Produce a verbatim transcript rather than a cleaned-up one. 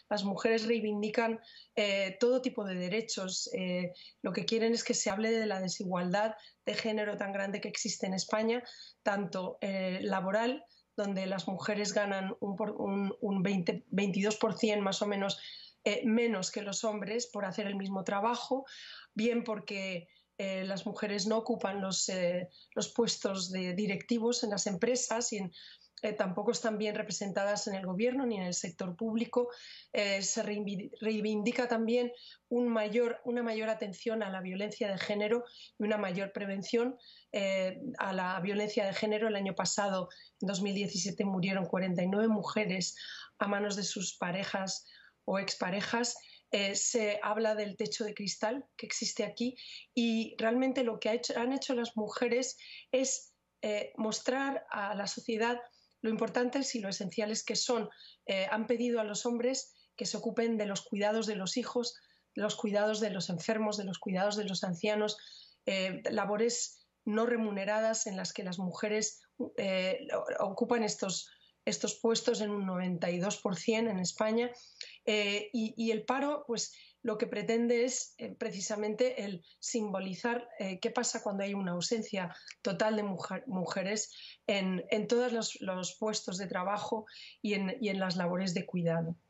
Las mujeres reivindican eh, todo tipo de derechos. Eh, lo que quieren es que se hable de la desigualdad de género tan grande que existe en España, tanto eh, laboral, donde las mujeres ganan un, un, un veinte, veintidós por ciento más o menos eh, menos que los hombres por hacer el mismo trabajo, bien porque eh, las mujeres no ocupan los, eh, los puestos de directivos en las empresas y en, eh, tampoco están bien representadas en el gobierno ni en el sector público. Eh, se reivindica también un mayor, una mayor atención a la violencia de género y una mayor prevención eh, a la violencia de género. El año pasado, en dos mil diecisiete, murieron cuarenta y nueve mujeres a manos de sus parejas o exparejas. Eh, se habla del techo de cristal que existe aquí y realmente lo que ha hecho, han hecho las mujeres es eh, mostrar a la sociedad lo importantes y lo esenciales que son. Eh, han pedido a los hombres que se ocupen de los cuidados de los hijos, de los cuidados de los enfermos, de los cuidados de los ancianos, eh, labores no remuneradas en las que las mujeres eh, ocupan estos, estos puestos en un noventa y dos por ciento en España. Eh, y, y el paro, pues lo que pretende es eh, precisamente el simbolizar eh, qué pasa cuando hay una ausencia total de mujer, mujeres en, en todos los, los puestos de trabajo y en, y en las labores de cuidado.